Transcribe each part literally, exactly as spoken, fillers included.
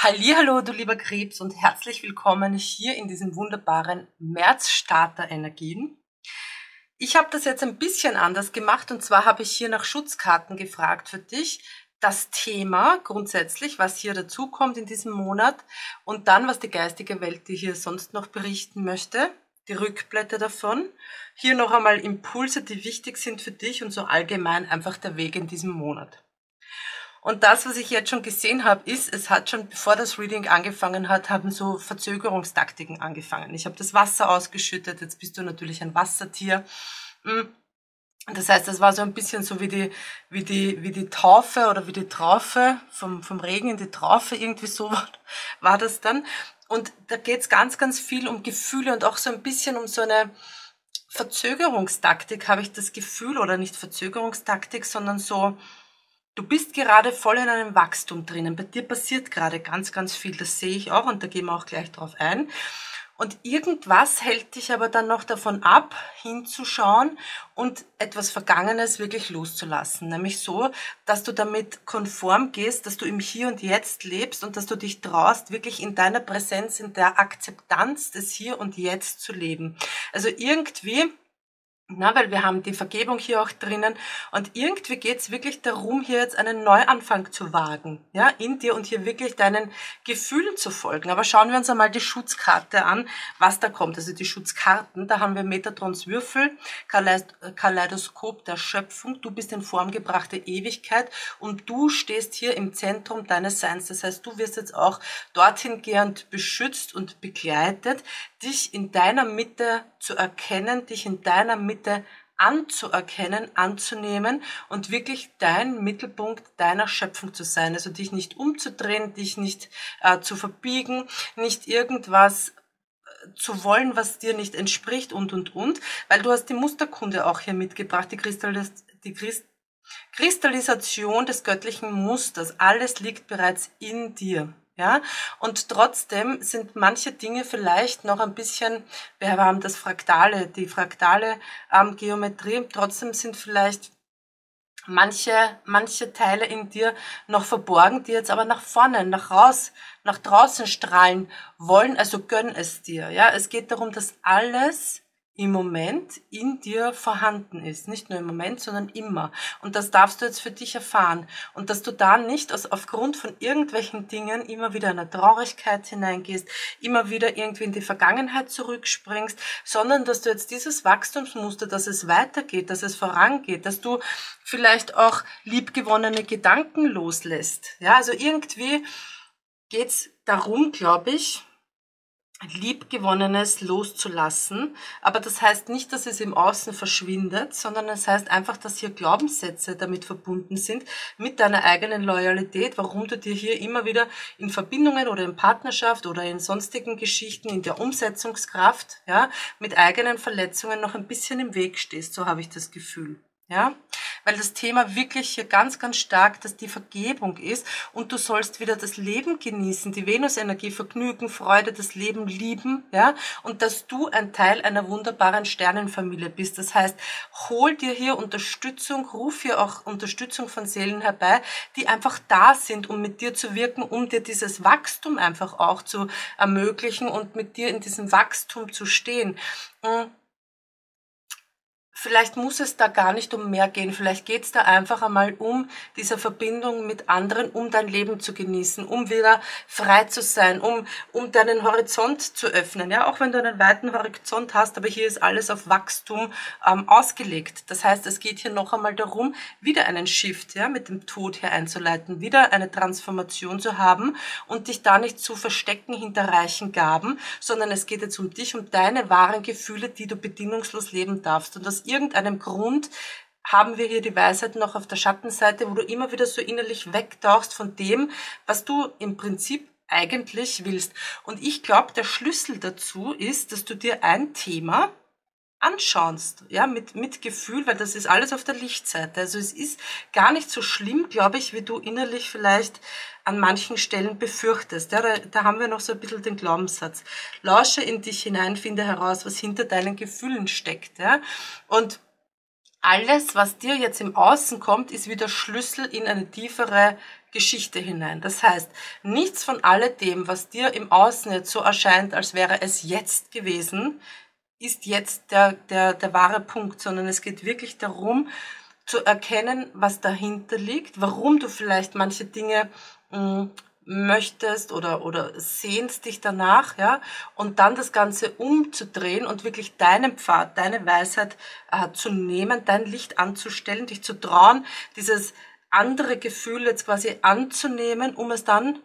Hallihallo, du lieber Krebs, und herzlich willkommen hier in diesen wunderbaren März-Starter-Energien. Ich habe das jetzt ein bisschen anders gemacht, und zwar habe ich hier nach Schutzkarten gefragt für dich. Das Thema grundsätzlich, was hier dazukommt in diesem Monat, und dann, was die geistige Welt dir hier sonst noch berichten möchte, die Rückblätter davon. Hier noch einmal Impulse, die wichtig sind für dich, und so allgemein einfach der Weg in diesem Monat. Und das, was ich jetzt schon gesehen habe, ist, es hat schon, bevor das Reading angefangen hat, haben so Verzögerungstaktiken angefangen. Ich habe das Wasser ausgeschüttet, jetzt bist du natürlich ein Wassertier. Das heißt, das war so ein bisschen so wie die, wie die, wie die Taufe oder wie die Traufe, vom, vom Regen in die Traufe, irgendwie so war, war das dann. Und da geht's ganz, ganz viel um Gefühle und auch so ein bisschen um so eine Verzögerungstaktik, habe ich das Gefühl, oder nicht Verzögerungstaktik, sondern so, du bist gerade voll in einem Wachstum drinnen. Bei dir passiert gerade ganz, ganz viel. Das sehe ich auch, und da gehen wir auch gleich drauf ein. Und irgendwas hält dich aber dann noch davon ab, hinzuschauen und etwas Vergangenes wirklich loszulassen. Nämlich so, dass du damit konform gehst, dass du im Hier und Jetzt lebst und dass du dich traust, wirklich in deiner Präsenz, in der Akzeptanz des Hier und Jetzt zu leben. Also irgendwie... Na, weil wir haben die Vergebung hier auch drinnen, und irgendwie geht's wirklich darum, hier jetzt einen Neuanfang zu wagen, ja, in dir, und hier wirklich deinen Gefühlen zu folgen. Aber schauen wir uns einmal die Schutzkarte an, was da kommt. Also die Schutzkarten, da haben wir Metatrons Würfel, Kaleidoskop der Schöpfung, du bist in Form gebrachte Ewigkeit, und du stehst hier im Zentrum deines Seins. Das heißt, du wirst jetzt auch dorthin gehend beschützt und begleitet, dich in deiner Mitte zu erkennen, dich in deiner Mitte anzuerkennen, anzunehmen und wirklich dein Mittelpunkt deiner Schöpfung zu sein. Also dich nicht umzudrehen, dich nicht äh, zu verbiegen, nicht irgendwas äh, zu wollen, was dir nicht entspricht, und, und, und. Weil du hast die Musterkunde auch hier mitgebracht, die, Kristallis die Christ Kristallisation des göttlichen Musters. Alles liegt bereits in dir. Ja, und trotzdem sind manche Dinge vielleicht noch ein bisschen, wir haben das Fraktale, die fraktale ähm, Geometrie, trotzdem sind vielleicht manche, manche Teile in dir noch verborgen, die jetzt aber nach vorne, nach raus, nach draußen strahlen wollen, also gönn es dir. Ja, es geht darum, dass alles im Moment in dir vorhanden ist. Nicht nur im Moment, sondern immer. Und das darfst du jetzt für dich erfahren. Und dass du da nicht aus, aufgrund von irgendwelchen Dingen immer wieder in eine Traurigkeit hineingehst, immer wieder irgendwie in die Vergangenheit zurückspringst, sondern dass du jetzt dieses Wachstumsmuster, dass es weitergeht, dass es vorangeht, dass du vielleicht auch liebgewonnene Gedanken loslässt. Ja, also irgendwie geht's darum, glaube ich, Liebgewonnenes loszulassen, aber das heißt nicht, dass es im Außen verschwindet, sondern es heißt einfach, dass hier Glaubenssätze damit verbunden sind, mit deiner eigenen Loyalität, warum du dir hier immer wieder in Verbindungen oder in Partnerschaft oder in sonstigen Geschichten, in der Umsetzungskraft, ja, mit eigenen Verletzungen noch ein bisschen im Weg stehst, so habe ich das Gefühl. Ja, weil das Thema wirklich hier ganz, ganz stark, dass die Vergebung ist, und du sollst wieder das Leben genießen, die Venusenergie, Vergnügen, Freude, das Leben lieben, ja, und dass du ein Teil einer wunderbaren Sternenfamilie bist. Das heißt, hol dir hier Unterstützung, ruf hier auch Unterstützung von Seelen herbei, die einfach da sind, um mit dir zu wirken, um dir dieses Wachstum einfach auch zu ermöglichen und mit dir in diesem Wachstum zu stehen. Vielleicht muss es da gar nicht um mehr gehen, vielleicht geht es da einfach einmal um diese Verbindung mit anderen, um dein Leben zu genießen, um wieder frei zu sein, um um deinen Horizont zu öffnen. Ja, auch wenn du einen weiten Horizont hast, aber hier ist alles auf Wachstum ähm, ausgelegt. Das heißt, es geht hier noch einmal darum, wieder einen Shift, ja, mit dem Tod hier einzuleiten, wieder eine Transformation zu haben und dich da nicht zu verstecken hinter reichen Gaben, sondern es geht jetzt um dich, um deine wahren Gefühle, die du bedingungslos leben darfst. Und aus irgendeinem Grund haben wir hier die Weisheit noch auf der Schattenseite, wo du immer wieder so innerlich wegtauchst von dem, was du im Prinzip eigentlich willst. Und ich glaube, der Schlüssel dazu ist, dass du dir ein Thema anschaust, ja, mit, mit Gefühl, weil das ist alles auf der Lichtseite. Also es ist gar nicht so schlimm, glaube ich, wie du innerlich vielleicht an manchen Stellen befürchtest. Ja, da, da haben wir noch so ein bisschen den Glaubenssatz. Lausche in dich hinein, finde heraus, was hinter deinen Gefühlen steckt. Ja, und alles, was dir jetzt im Außen kommt, ist wieder Schlüssel in eine tiefere Geschichte hinein. Das heißt, nichts von alledem, was dir im Außen jetzt so erscheint, als wäre es jetzt gewesen, ist jetzt der, der, der wahre Punkt, sondern es geht wirklich darum, zu erkennen, was dahinter liegt, warum du vielleicht manche Dinge mh, möchtest oder, oder sehnst dich danach, ja, und dann das Ganze umzudrehen und wirklich deinen Pfad, deine Weisheit äh, zu nehmen, dein Licht anzustellen, dich zu trauen, dieses andere Gefühl jetzt quasi anzunehmen, um es dann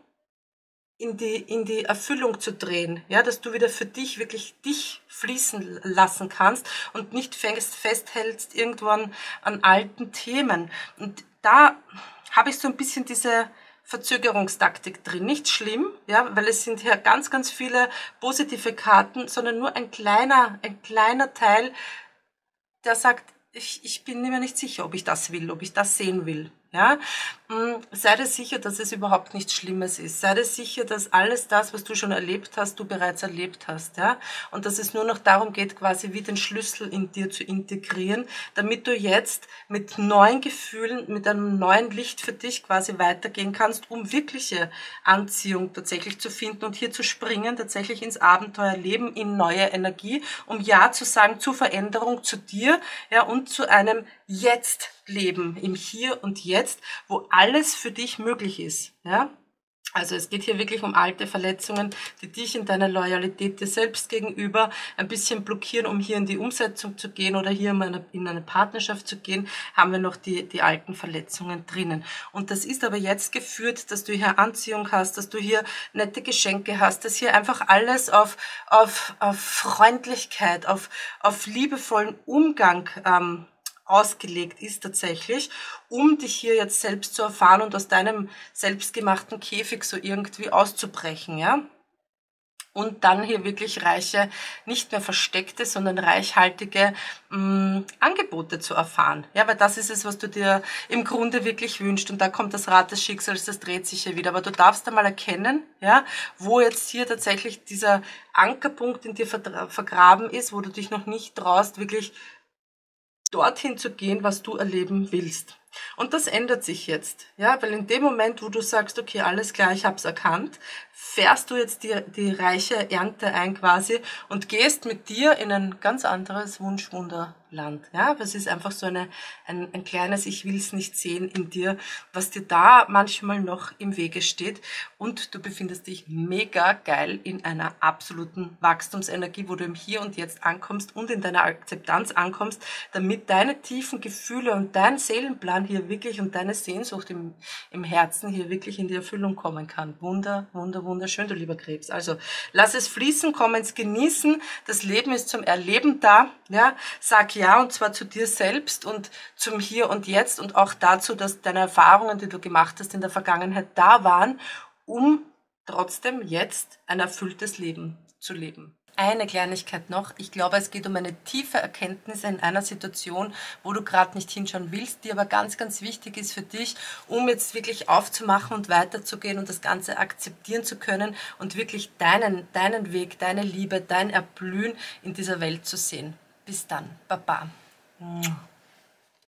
in die, in die Erfüllung zu drehen, ja, dass du wieder für dich wirklich dich fließen lassen kannst und nicht fest, festhältst irgendwann an alten Themen. Und da habe ich so ein bisschen diese Verzögerungstaktik drin. Nicht schlimm, ja, weil es sind hier ganz, ganz viele positive Karten, sondern nur ein kleiner, ein kleiner Teil, der sagt, ich, ich bin mir nicht sicher, ob ich das will, ob ich das sehen will. Ja, sei dir sicher, dass es überhaupt nichts Schlimmes ist. Sei dir sicher, dass alles das, was du schon erlebt hast, du bereits erlebt hast. Ja, und dass es nur noch darum geht, quasi wie den Schlüssel in dir zu integrieren, damit du jetzt mit neuen Gefühlen, mit einem neuen Licht für dich quasi weitergehen kannst, um wirkliche Anziehung tatsächlich zu finden und hier zu springen, tatsächlich ins Abenteuerleben, in neue Energie, um Ja zu sagen zur Veränderung, zu dir, ja, und zu einem Jetzt-Leben im Hier und Jetzt, wo alles für dich möglich ist, ja. Also es geht hier wirklich um alte Verletzungen, die dich in deiner Loyalität dir selbst gegenüber ein bisschen blockieren, um hier in die Umsetzung zu gehen oder hier in eine, in eine Partnerschaft zu gehen, haben wir noch die, die alten Verletzungen drinnen. Und das ist aber jetzt geführt, dass du hier Anziehung hast, dass du hier nette Geschenke hast, dass hier einfach alles auf, auf, auf Freundlichkeit, auf, auf liebevollen Umgang ähm, ausgelegt ist tatsächlich, um dich hier jetzt selbst zu erfahren und aus deinem selbstgemachten Käfig so irgendwie auszubrechen, ja. Und dann hier wirklich reiche, nicht mehr versteckte, sondern reichhaltige mh, Angebote zu erfahren. Ja, weil das ist es, was du dir im Grunde wirklich wünschst. Und da kommt das Rad des Schicksals, das dreht sich hier wieder. Aber du darfst einmal erkennen, ja, wo jetzt hier tatsächlich dieser Ankerpunkt in dir vergraben ist, wo du dich noch nicht traust, wirklich dorthin zu gehen, was du erleben willst. Und das ändert sich jetzt, ja, weil in dem Moment, wo du sagst, okay, alles klar, ich habe es erkannt, fährst du jetzt die, die reiche Ernte ein quasi und gehst mit dir in ein ganz anderes Wunschwunderland, ja, es ist einfach so eine, ein, ein kleines Ich will es nicht sehen in dir, was dir da manchmal noch im Wege steht und du befindest dich mega geil in einer absoluten Wachstumsenergie, wo du im Hier und Jetzt ankommst und in deiner Akzeptanz ankommst, damit deine tiefen Gefühle und dein Seelenplan hier wirklich und deine Sehnsucht im, im Herzen hier wirklich in die Erfüllung kommen kann. Wunder, wunder, wunderschön, du lieber Krebs. Also lass es fließen, komm ins Genießen. Das Leben ist zum Erleben da. Ja, sag ja und zwar zu dir selbst und zum Hier und Jetzt und auch dazu, dass deine Erfahrungen, die du gemacht hast in der Vergangenheit, da waren, um trotzdem jetzt ein erfülltes Leben zu leben. Eine Kleinigkeit noch. Ich glaube, es geht um eine tiefe Erkenntnis in einer Situation, wo du gerade nicht hinschauen willst, die aber ganz, ganz wichtig ist für dich, um jetzt wirklich aufzumachen und weiterzugehen und das Ganze akzeptieren zu können und wirklich deinen, deinen Weg, deine Liebe, dein Erblühen in dieser Welt zu sehen. Bis dann. Baba.